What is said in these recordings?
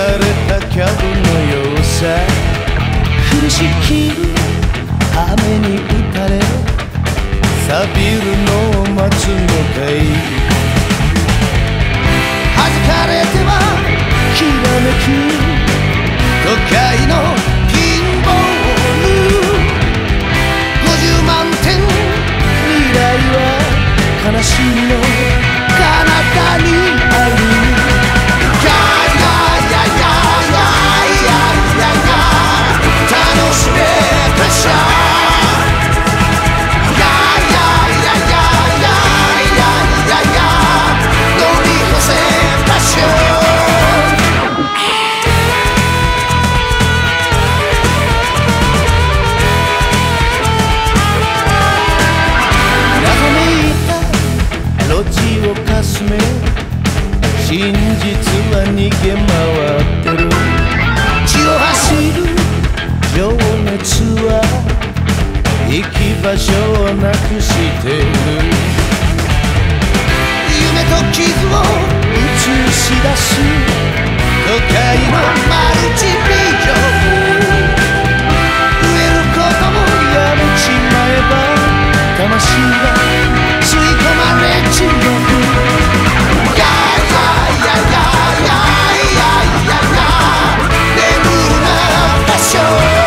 れたキャブのようさ、降しきる雨に打たれ錆びるのを待つのかい。弾かれてはきらめく都会のピンボール、50万点未来は悲しみの彼方にある。楽しめプレッシャー、乗り越せパッション。謎めいた路地をかすめ真実は逃げ回ってる。血を走る情熱は行き場所をなくしてる。夢と傷を映し出す都会のマルチビジョン、植えることもやめちまえば魂が吸い込まれちまう。ややややや眠るなパッション。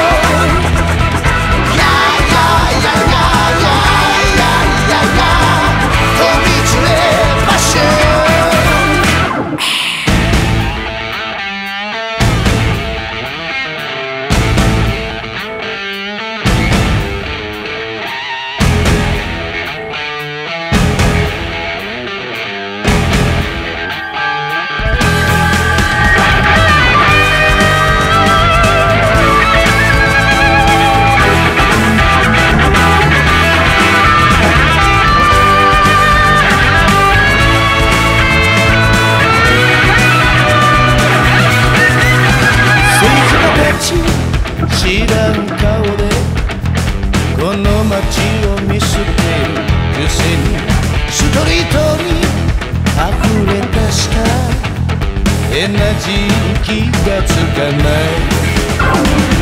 知らん顔でこの街を見捨てるくせに、ストリートに溢れ出した変な時気がつかない。